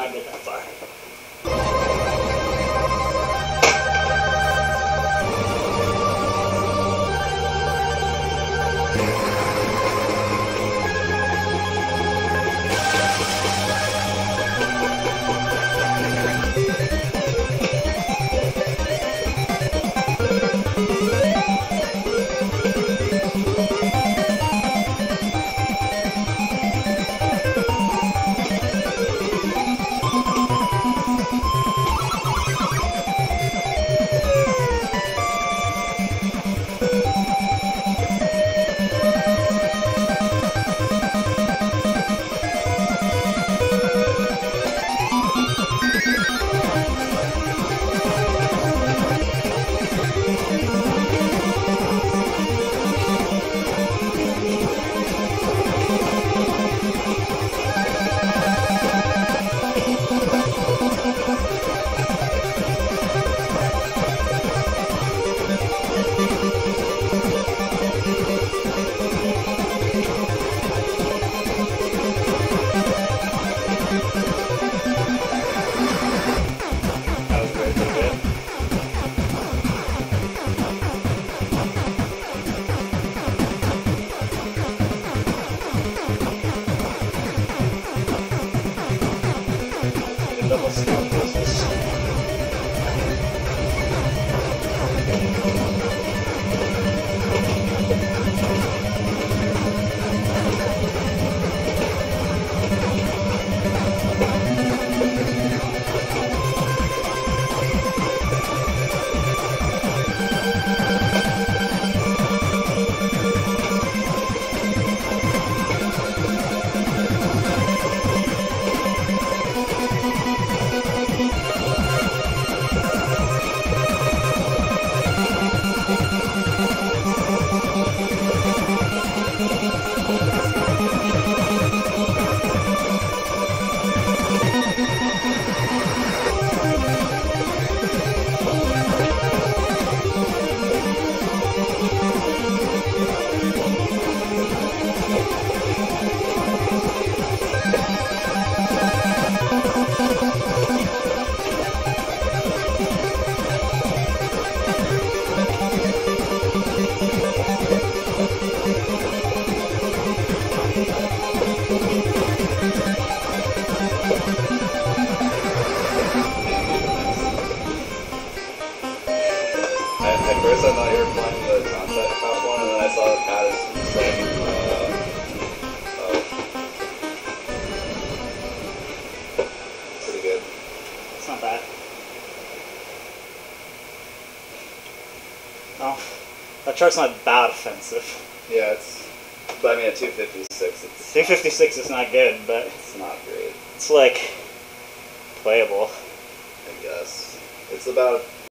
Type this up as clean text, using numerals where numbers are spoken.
not get that far. Double stop business. At first I thought you were playing the concept top one, and then I saw the Patterson saying, pretty good. It's not bad. Oh, that truck's not that offensive. Yeah, it's, but I mean at 256 it's... 256 is not good, but... It's not great. It's like, playable. I guess. It's about